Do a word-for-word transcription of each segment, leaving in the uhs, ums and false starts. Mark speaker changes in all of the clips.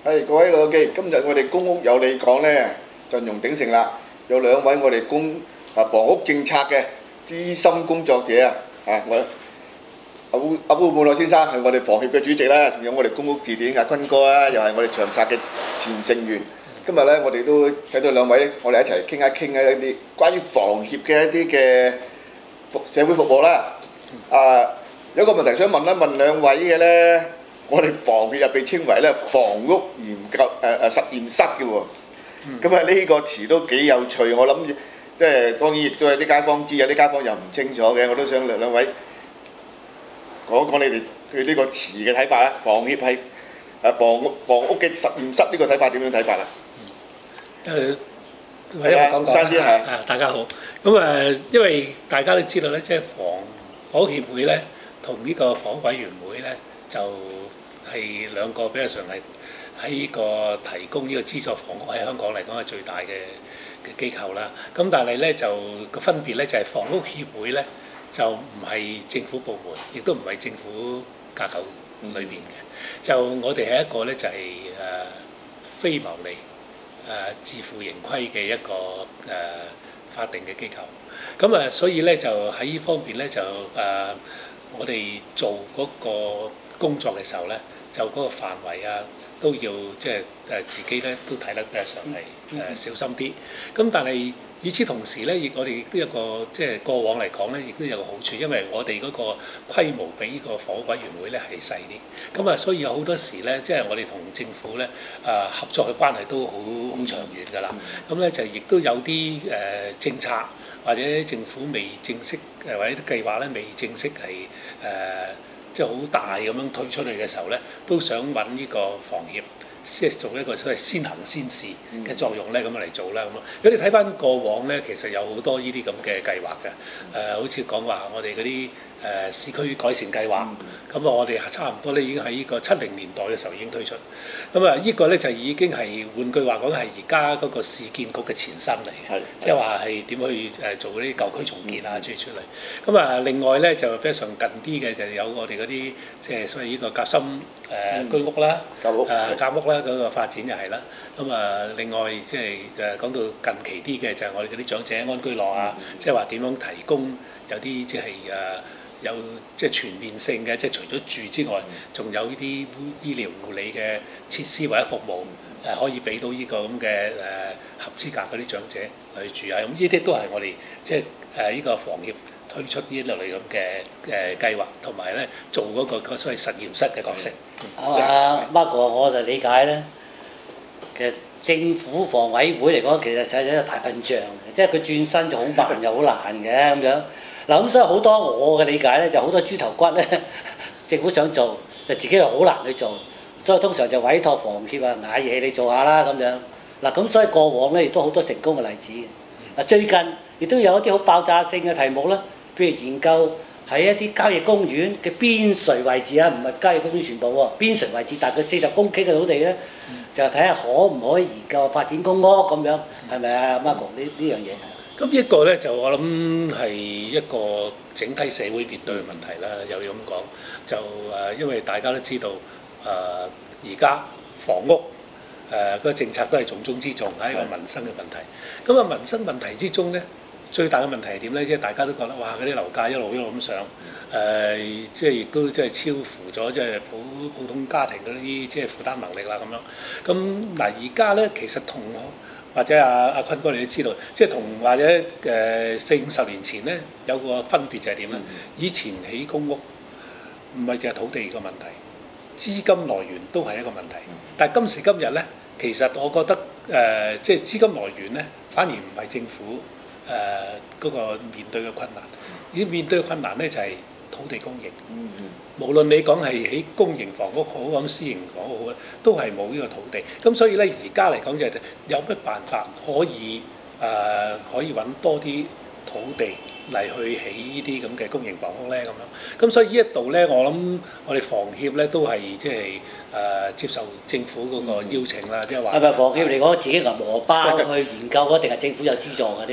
Speaker 1: 係各位老友記，今日我哋公屋有你講咧，陣容鼎盛啦，有兩位我哋公啊房屋政策嘅資深工作者啊，啊我阿烏阿烏武諾先生係我哋房協嘅主席啦，仲有我哋公屋字典阿坤哥啊，又係我哋長策嘅前成員。今日咧，我哋都請到兩位，我哋一齊傾一傾一啲關於房協嘅一啲嘅服社會服務啦。啊，有個問題想問一問兩位嘅咧。我哋房協又被稱為咧房屋研究誒誒實驗室嘅喎，咁啊呢個詞都幾有趣。我諗即係當然亦都有啲街坊知，有啲街坊又唔清楚嘅。我都想兩兩位講講你哋對呢個詞嘅睇法啦。房協係誒房屋房屋嘅實驗室呢個睇法點樣睇法啊？
Speaker 2: 誒，為咗講講先係啊，大家好。咁誒，因為大家都知道咧，即係房房屋協會咧同呢個房屋委員會咧就係兩個比較上係喺呢個提供呢個資助房屋喺香港嚟講係最大嘅嘅機構啦。咁但係咧就個分別咧就係房屋協會咧就唔係政府部門，亦都唔係政府架構裏邊嘅。就我哋係一個咧就係誒非牟利誒自負盈虧嘅一個誒法定嘅機構。咁啊，所以咧就喺呢方面咧就誒我哋做嗰個工作嘅時候咧。就嗰個範圍啊，都要即係誒自己咧都睇得比較上係誒小心啲。咁但係與此同時咧，亦我哋亦都有個即係過往嚟講咧，亦都有個好處，因為我哋嗰個規模比呢個房屋委員會咧係細啲。咁啊，所以有好多時咧，即係我哋同政府咧啊合作嘅關係都好好長遠㗎啦。咁咧就亦都有啲誒政策或者政府未正式誒或者啲計劃咧未正式係誒。即係好大咁樣推出去嘅時候咧，都想揾呢個房協，即係做一個所謂先行先試嘅作用咧，咁樣嚟做啦咁咯。如果你睇翻過往咧，其實有好多呢啲咁嘅計劃嘅，誒、呃、好似講話我哋嗰啲誒市區改善計劃，咁啊、嗯、我哋差唔多咧已經喺呢個七零年代嘅時候已經推出，咁啊呢個咧就已經係換句話講係而家嗰個市建局嘅前身嚟嘅，即係話係點去誒做嗰啲舊區重建啊諸如此類。咁啊另外咧就比較上近啲嘅就有我哋嗰啲即係所謂呢個夾心誒、呃、居屋啦，
Speaker 1: 夾屋
Speaker 2: 誒夾屋啦嗰個發展又係啦。咁啊另外即係誒講到近期啲嘅就係我哋嗰啲長者安居樂啊，即係話點樣提供有啲即係誒。有即係全面性嘅，即係除咗住之外，仲有呢啲醫療護理嘅設施或者服務，誒可以俾到呢個咁嘅誒合資格嗰啲長者去住啊！咁呢啲都係我哋即係誒呢個房協推出呢一類咁嘅誒計劃，同埋咧做嗰個所謂實驗室嘅角色。
Speaker 3: 啊，Marco，我就理解咧，其實政府房委會嚟講，其實實際一個大笨象嘅，即係佢轉身就好慢又好難嘅咁樣。嗱咁所以好多我嘅理解咧，就好多豬頭骨咧，政府想做，就自己又好難去做，所以通常就委託房協啊，捱嘢你做下啦咁樣。嗱咁所以過往咧亦都好多成功嘅例子。嗱最近亦都有一啲好爆炸性嘅題目啦，譬如研究喺一啲郊野公園嘅邊陲位置啊，唔係郊野公園全部喎，邊陲位置大概四十公頃嘅土地咧，就睇下可唔可以研究發展公屋咁樣，係咪啊 Marco 呢呢樣嘢？
Speaker 2: 咁一個咧就我諗係一個整體社會面對嘅問題啦，又要咁講，就誒、呃、因為大家都知道誒而家房屋誒嗰、呃那個政策都係重中之重，係一個民生嘅問題。咁啊民生問題之中咧，最大嘅問題係點咧？即係大家都覺得哇嗰啲樓價一路一路咁上，誒、呃、即係亦都即係超乎咗即係普普通家庭嗰啲即係負擔能力啦咁樣。咁嗱而家咧其實同或者阿阿坤哥你都知道，即係同或者誒四五十年前咧有個分別就係點咧？以前起公屋唔係淨係土地個問題，資金來源都係一個問題。但係今時今日咧，其實我覺得誒、呃、即係資金來源咧，反而唔係政府誒嗰、呃那個面對嘅困難，而面對嘅困難咧就係、是、土地供應。嗯嗯無論你講係喺公營房屋好咁，私營房屋好咧，都係冇呢個土地。咁所以咧，而家嚟講就係有乜辦法可以誒、呃、可以揾多啲土地嚟去起呢啲咁嘅公營房屋咧咁樣。咁所以呢一度咧，我諗我哋房協咧都係即係誒接受政府嗰個邀請啦，即係話。係咪房協嚟講自己銀荷包去研究啊，定係政府有資助嘅呢樣嘢？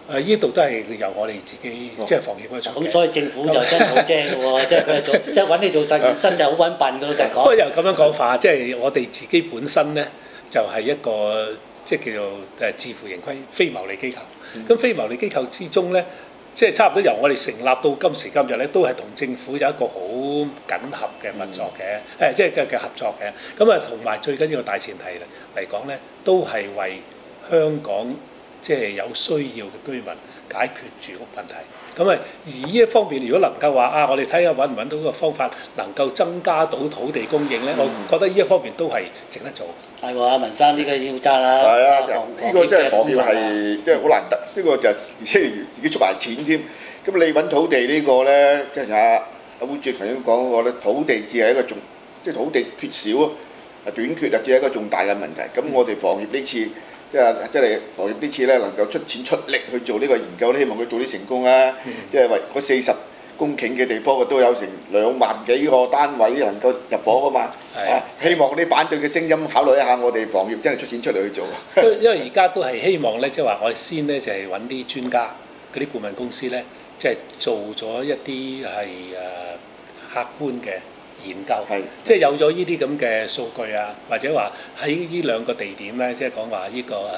Speaker 2: 誒呢度都係由我哋自己即係房協嗰度出嘅。
Speaker 3: 咁所以政府就真係好精嘅喎，即係佢係做即係揾你做實驗室就好揾笨嘅老實講。
Speaker 2: 不過又咁樣講法，即係我哋自己本身咧就係一個即係叫做誒自負盈虧非牟利機構。咁、嗯、非牟利機構之中咧，即係差唔多由我哋成立到今時今日咧，都係同政府有一個好緊合嘅合作嘅，誒、嗯、即係嘅嘅合作嘅。咁啊，同埋最緊要大前提嚟講咧，都係為香港即係有需要嘅居民解決住屋問題。咁啊，而呢一方面，如果能夠話啊，我哋睇下揾唔揾到個方法，能夠增加到土地供應咧，嗯、我覺得呢一方面都係值得做。係喎，阿
Speaker 3: 文生呢個要揸啦。
Speaker 1: 係啊，呢個真係房協係即係好難得，呢、呢個就而且自己出埋錢添。咁你揾土地呢個咧，即係阿阿會主席頭先講嗰個咧，土地只係一個重，即係土地缺少啊，短缺啊，只係一個重大嘅問題。咁我哋房協呢次。即係即係房協呢次咧，能夠出錢出力去做呢個研究咧，希望佢做啲成功啦。嗯、即係為嗰四十公頃嘅地方，都有成兩萬幾個單位能夠入伙啊嘛。係、啊。希望啲反對嘅聲音考慮一下，我哋房協真係出錢出力去做。
Speaker 2: 因為而家都係希望咧，即係話我哋先咧就係揾啲專家，嗰啲顧問公司咧，即係做咗一啲係誒客觀嘅研究，是即係有咗呢啲咁嘅數據啊，或者話喺呢兩個地點咧，即係講話呢個誒誒誒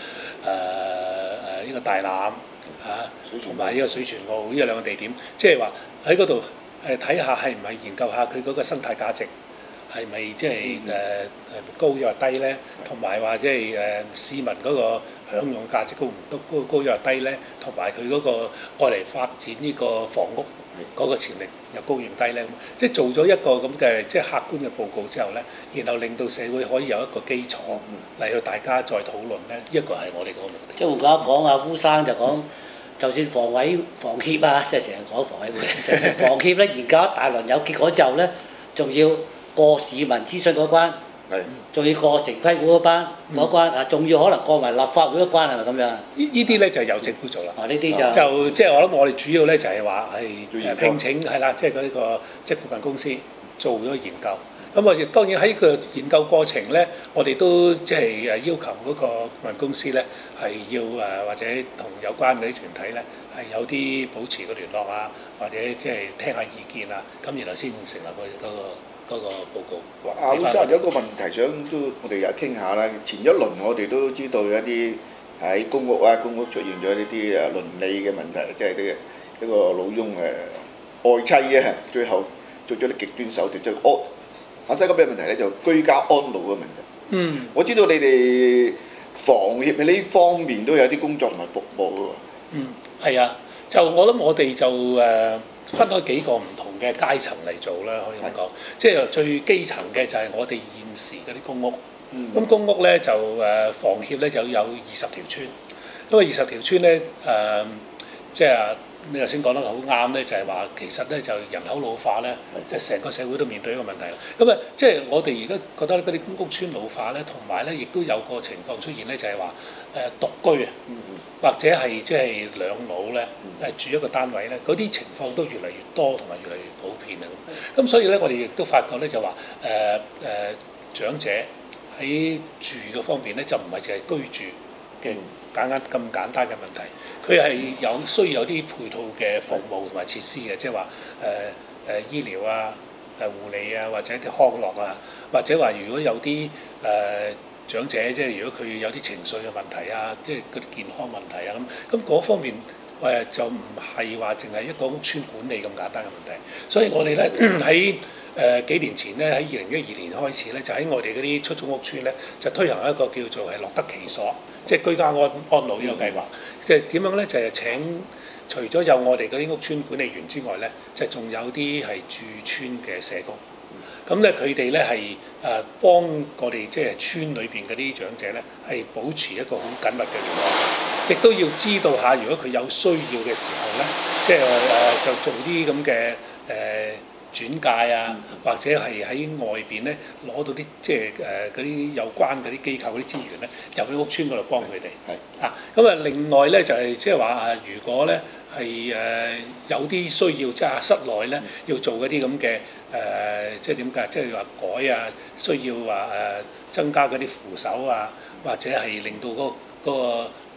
Speaker 2: 呢個大欖嚇，同埋呢個水泉澳呢兩個地點，即係話喺嗰度誒睇下係唔係研究下佢嗰個生態價值係咪即係誒誒高抑或低咧，同埋話即係誒市民嗰個享用價值高唔高高高抑或低咧，同埋佢嗰個愛嚟發展呢個房屋嗰個潛力又高定低咧，即係做咗一個咁嘅即係客觀嘅報告之後咧，然後令到社會可以有一個基礎嚟到大家再討論咧，呢一個係我哋嗰個目的。
Speaker 3: 即係換句話講，阿烏生就講，就算房委房協啊，即係成日講房委會，房協咧研究一大輪有結果之後咧，仲要過市民諮詢嗰關。仲要過城規嗰班嗰關啊，仲要可能過埋立法會嗰關，係咪咁樣？呢
Speaker 2: 呢啲咧就由政府做啦。
Speaker 3: 啊，呢啲就
Speaker 2: 就即係我諗，我哋主要咧就係話係聘請係啦，即係嗰個即係顧問公司做咗研究。咁啊，當然喺個研究過程咧，我哋都即係誒要求嗰個顧問公司咧係要誒或者同有關嗰啲團體咧係有啲保持個聯絡啊，或者即係聽下意見啊，咁然後先成立佢嗰個。嗰個報告。
Speaker 1: 阿老生有一個問題想都我哋又傾下啦。前一輪我哋都知道有一啲喺公屋啊，公屋出現咗呢啲誒倫理嘅問題，即係啲一個老翁誒愛妻啊，最後做咗啲極端手段，即係安產生咁嘅問題咧，就居家安老嘅問題。嗯。我知道你哋房協喺呢方面都有啲工作同埋服務㗎喎。
Speaker 2: 嗯，係啊，就我諗我哋就誒。呃分開幾個唔同嘅階層嚟做啦，可以咁講。是即係最基層嘅就係我哋現時嗰啲公屋。咁、嗯、公屋咧就誒房協咧就有二十條村，因為二十條村咧誒、呃，即係你頭先講得好啱咧，就係話其實咧就人口老化咧，即係成個社會都面對一個問題。咁啊，即係我哋而家覺得嗰啲公屋村老化咧，同埋咧亦都有個情況出現咧，就係話誒獨居啊。嗯或者係即係兩老咧，誒住一個單位咧，嗰啲情況都越嚟越多，同埋越嚟越普遍啊！咁咁所以咧，我哋亦都發覺咧，就話誒誒長者喺住嘅方面咧，就唔係淨係居住嘅簡單咁簡單嘅問題，佢係有需要有啲配套嘅服務同埋設施嘅，即係話誒誒醫療啊、誒護理啊，或者啲康樂啊，或者話如果有啲誒。呃長者即係如果佢有啲情緒嘅問題啊，即係嗰啲健康問題啊咁，咁嗰方面誒就唔係話淨係一個屋邨管理咁簡單嘅問題，所以我哋咧喺誒幾年前咧喺二零一二年開始咧，就喺我哋嗰啲出租屋邨咧就推行一個叫做係樂得其所，即係居家安安老呢個計劃。即係點樣咧？就係、是、請除咗有我哋嗰啲屋邨管理員之外咧，就仲有啲係駐村嘅社工。咁咧，佢哋咧係誒幫我哋即係村裏邊嗰啲長者咧，係保持一個好緊密嘅聯絡，亦都要知道下，如果佢有需要嘅時候咧，即係誒、呃、就做啲咁嘅誒轉介啊，或者係喺外邊咧攞到啲即係誒嗰啲有關嗰啲機構嗰啲資源咧，入去屋村嗰度幫佢哋。係啊，咁啊，另外咧就係即係話啊，如果咧係誒有啲需要，即係室內咧要做嗰啲咁嘅。誒、呃、即係點解？即係話改啊，需要話誒、呃、增加嗰啲扶手啊，或者係令到嗰、嗰個嗰、嗰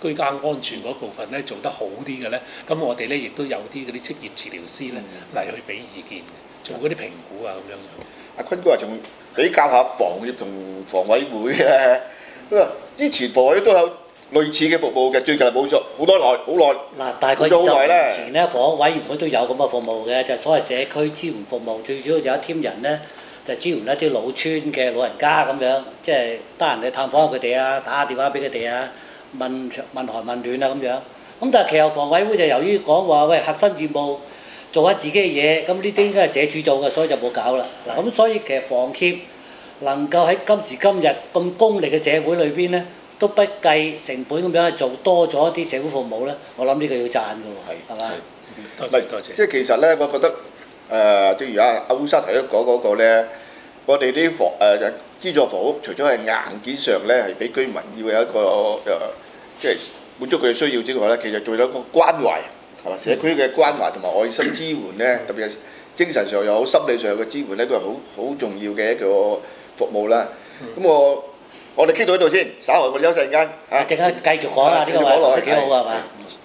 Speaker 2: 居家安全嗰部分咧做得好啲嘅咧，咁我哋咧亦都有啲嗰啲職業治療師咧嚟去俾意見嘅，做嗰啲評估啊咁樣。
Speaker 1: 阿坤哥話仲比較下房協同房委會咧，佢話之前房委都有類似嘅服務嘅，最近冇咗好多耐好耐。
Speaker 3: 嗱，大概二十年前咧，房屋委員會都有咁嘅服務嘅，就係、所謂社區支援服務，最主要就有一 team 人咧，就支援一啲老村嘅老人家咁樣，即係得閒去探訪下佢哋啊，打下電話俾佢哋啊，問問寒問暖啊咁樣。咁但係其後房委會就由於講話喂核心業務做下自己嘅嘢，咁呢啲應該係社署做嘅，所以就冇搞啦。嗱咁所以其實房協能夠喺今時今日咁功利嘅社會裏邊咧，都不計成本咁樣做多咗一啲社會服務咧，我諗呢個要讚嘅喎，係嘛？
Speaker 2: 多謝多謝。
Speaker 1: 即係其實咧，我覺得誒、呃，正如阿阿烏沙提都講嗰個咧，我哋啲房誒資助房屋，除咗係硬件上咧係俾居民要有一個誒、呃，即係滿足佢嘅需要之外咧，其實仲有一個關懷，係嘛？社區嘅關懷同埋愛心支援咧，特別係精神上又好、心理上嘅支援咧，都係好好重要嘅一個服務啦。咁、嗯、我我哋傾到呢度先，稍後我哋休息陣間嚇。
Speaker 3: 陣間繼續講啊，呢個話題幾好啊，係嘛？